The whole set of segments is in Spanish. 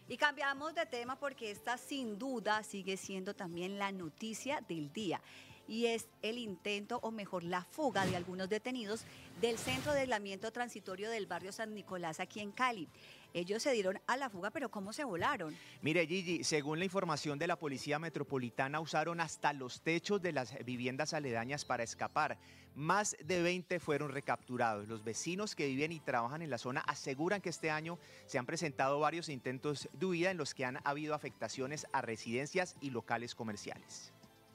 Y cambiamos de tema porque esta sin duda sigue siendo también la noticia del día y es el intento o mejor la fuga de algunos detenidos del centro de aislamiento transitorio del barrio San Nicolás aquí en Cali. Ellos se dieron a la fuga, pero ¿cómo se volaron? Mire, Gigi, según la información de la Policía Metropolitana, usaron hasta los techos de las viviendas aledañas para escapar. Más de 20 fueron recapturados. Los vecinos que viven y trabajan en la zona aseguran que este año se han presentado varios intentos de huida en los que han habido afectaciones a residencias y locales comerciales.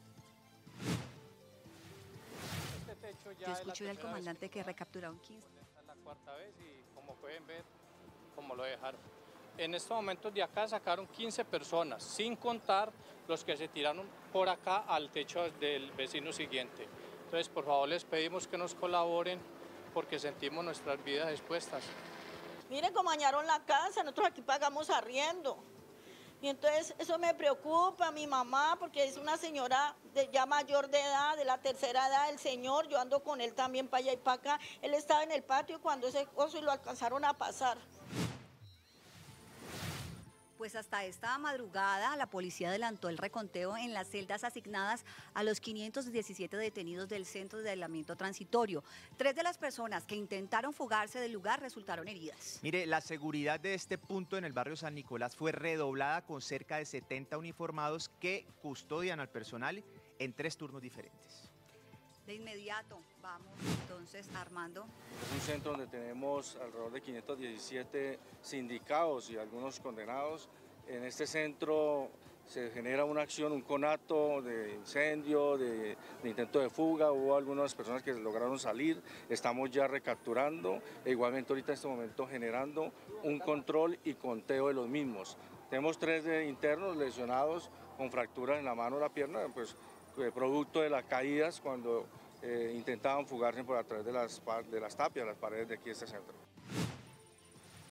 Yo escuché al comandante que recapturaron 15. Esta es la cuarta vez y como pueden ver, como lo dejaron. En estos momentos de acá sacaron 15 personas, sin contar los que se tiraron por acá al techo del vecino siguiente. Entonces, por favor, les pedimos que nos colaboren porque sentimos nuestras vidas expuestas. Miren cómo dañaron la casa, nosotros aquí pagamos arriendo. Y entonces eso me preocupa, mi mamá, porque es una señora ya mayor de edad, de la tercera edad del señor, yo ando con él también para allá y para acá. Él estaba en el patio cuando ese oso y lo alcanzaron a pasar. Pues hasta esta madrugada la policía adelantó el reconteo en las celdas asignadas a los 517 detenidos del centro de aislamiento transitorio. 3 de las personas que intentaron fugarse del lugar resultaron heridas. Mire, la seguridad de este punto en el barrio San Nicolás fue redoblada con cerca de 70 uniformados que custodian al personal en 3 turnos diferentes. De inmediato, vamos entonces, Armando. Es un centro donde tenemos alrededor de 517 sindicados y algunos condenados. En este centro se genera una acción, un conato de incendio, de intento de fuga. Hubo algunas personas que lograron salir, estamos ya recapturando e igualmente ahorita en este momento generando un control y conteo de los mismos. Tenemos 3 internos lesionados con fracturas en la mano o la pierna, pues producto de las caídas cuando intentaban fugarse por a través de las tapias, las paredes de aquí de este centro.